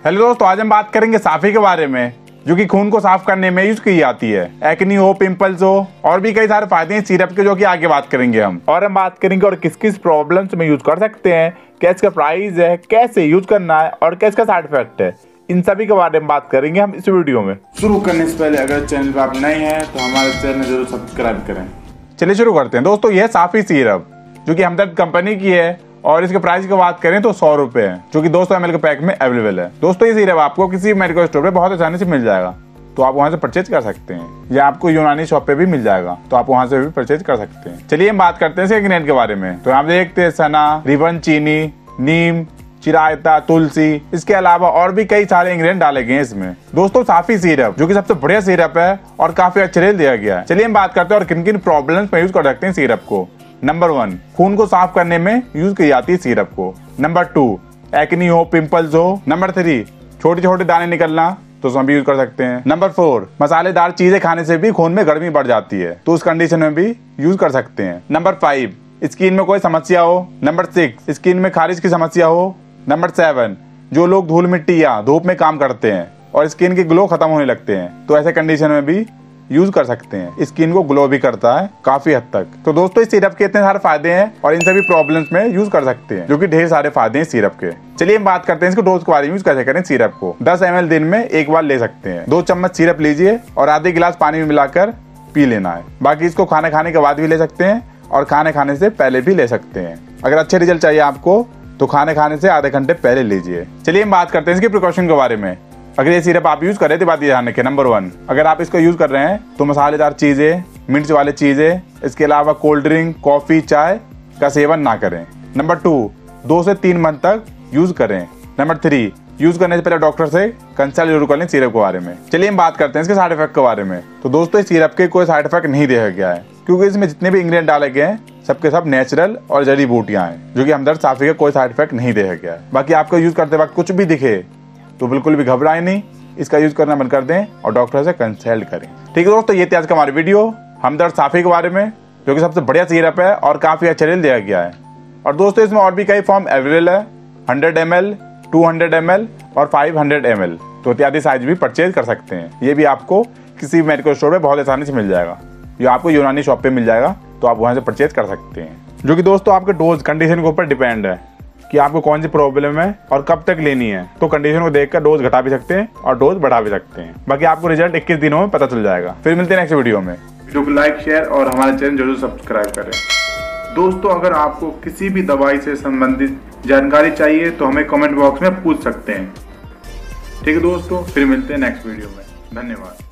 Hello दोस्तों, आज हम बात करेंगे साफी के बारे में, जो कि खून को साफ करने में यूज की जाती है। एक्नी हो, पिंपल्स हो और भी कई सारे फायदे हैं सिरप के, जो कि आगे बात करेंगे हम बात करेंगे और किस किस प्रॉब्लम्स में यूज कर सकते हैं, क्या इसका प्राइस है, कैसे यूज करना है और क्या इसका साइड इफेक्ट है। इन सभी के बारे में बात करेंगे हम इस वीडियो में। शुरू करने से पहले अगर चैनल पर आप नए हैं तो हमारे चैनल जरूर सब्सक्राइब करें। चलिए शुरू करते हैं। दोस्तों, यह साफी सिरप जो कि हमदर्द कंपनी की है और इसके प्राइस की बात करें तो 100 रुपए है, जो कि 200 ml के पैक में अवेलेबल है। दोस्तों, ये सिरप आपको किसी मेडिकल स्टोर पे बहुत आसानी से मिल जाएगा, तो आप वहां से परचेज कर सकते हैं, या आपको यूनानी शॉप पे भी मिल जाएगा, तो आप वहां से भी परचेज कर सकते हैं। चलिए हम बात करते हैं इसके इंग्रेडिएंट के बारे में। तो आप देखते हैं सना, रिबन, चीनी, नीम, चिरायता, तुलसी, इसके अलावा और भी कई सारे इंग्रेडिएंट डाले गए हैं इसमें। दोस्तों, साफी सिरप जो कि सबसे बढ़िया सिरप है और काफी अच्छे रेट दिया गया है। चलिए हम बात करते हैं और किन किन प्रॉब्लम्स में यूज कर सकते हैं सिरप को। नंबर 1, खून को साफ करने में यूज की जाती है सिरप को। नंबर 2, एक्नी हो, पिंपल्स हो। नंबर 3, छोटे छोटे दाने निकलना, तो उसमें भी यूज कर सकते हैं। नंबर 4, मसालेदार चीजें खाने से भी खून में गर्मी बढ़ जाती है, तो उस कंडीशन में भी यूज कर सकते हैं। नंबर 5, स्किन में कोई समस्या हो। नंबर 6, स्किन में खारिज की समस्या हो। नंबर 7, जो लोग धूल मिट्टी या धूप में काम करते हैं और स्किन के ग्लो खत्म होने लगते हैं, तो ऐसे कंडीशन में भी यूज कर सकते हैं। स्किन को ग्लो भी करता है काफी हद तक। तो दोस्तों, इस सिरप के इतने सारे फायदे हैं और इन सभी प्रॉब्लम्स में यूज कर सकते हैं, जो कि ढेर सारे फायदे हैं सिरप के। चलिए हम बात करते हैं इसको डोज के बारे में। यूज कैसे करें सिरप को। 10 ml दिन में एक बार ले सकते हैं। 2 चम्मच सिरप लीजिए और आधे गिलास पानी में मिलाकर पी लेना है। बाकी इसको खाना खाने के बाद भी ले सकते हैं और खाने खाने से पहले भी ले सकते हैं। अगर अच्छे रिजल्ट चाहिए आपको तो खाने खाने से आधे घंटे पहले लीजिए। चलिए हम बात करते हैं इसके प्रिकॉशन के बारे में। अगर ये सिरप आप यूज कर रहे थे, बात ये ध्यान रखें। नंबर 1, अगर आप इसको यूज कर रहे हैं तो मसालेदार चीजें, मिर्च वाले चीजें, इसके अलावा कोल्ड ड्रिंक, कॉफी, चाय का सेवन ना करें। नंबर 2, 2 से 3 मंथ तक यूज करें। नंबर 3, यूज करने से पहले डॉक्टर से कंसल्ट जरूर कर लें सिरप के बारे में। चलिए हम बात करते हैं इसके साइड इफेक्ट के बारे में। तो दोस्तों, इस सिरप के कोई साइड इफेक्ट नहीं देखा गया है, क्योंकि इसमें जितने भी इंग्रेडिएंट डाले गए हैं सबके सब नेचुरल और जड़ी बूटियां हैं, जो कि हमदर्द साफी का कोई साइड इफेक्ट नहीं देखा गया है। बाकी आपको यूज करते वक्त कुछ भी दिखे तो बिल्कुल भी घबराए नहीं, इसका यूज करना बंद कर दें और डॉक्टर से कंसल्ट करें। ठीक है दोस्तों, ये थी आज का हमारी वीडियो हमदर्द साफी के बारे में, जो कि सबसे बढ़िया सिरप है और काफी अच्छा रेट दिया गया है। और दोस्तों, इसमें और भी कई फॉर्म अवेलेबल है, 100 ml, 200 ml और 500 ml, तो इत्यादि साइज भी परचेज कर सकते हैं। ये भी आपको किसी मेडिकल स्टोर में बहुत आसानी से मिल जाएगा, ये आपको यूनानी शॉप पे मिल जाएगा, तो आप वहां से परचेज कर सकते हैं। जो कि दोस्तों आपके डोज कंडीशन के ऊपर डिपेंड है कि आपको कौन सी प्रॉब्लम है और कब तक लेनी है, तो कंडीशन को देखकर डोज घटा भी सकते हैं और डोज बढ़ा भी सकते हैं। बाकी आपको रिजल्ट 21 दिनों में पता चल जाएगा। फिर मिलते हैं नेक्स्ट वीडियो में। वीडियो को लाइक, शेयर और हमारे चैनल जरूर सब्सक्राइब करें। दोस्तों, अगर आपको किसी भी दवाई से संबंधित जानकारी चाहिए तो हमें कमेंट बॉक्स में पूछ सकते हैं। ठीक है दोस्तों, फिर मिलते हैं नेक्स्ट वीडियो में। धन्यवाद।